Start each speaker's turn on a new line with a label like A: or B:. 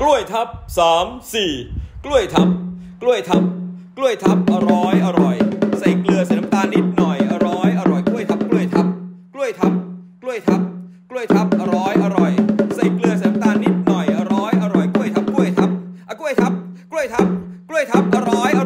A: กล้วยทับ3 4กล้วยทับกล้วยทับกล้วยทับอร่อยอร่อยใส่เกลือใส่น้ำตาลนิดหน่อยอร่อยอร่อยกล้วยทับกล้วยทับกล้วยทับกล้วยทับกล้วยทับอร่อยอร่อยใส่เกลือใส่น้ำตาลนิดหน่อยอร่อยอร่อยกล้วยทับกล้วยทับกล้วยทับกล้วยทับกล้วยทับอร่อย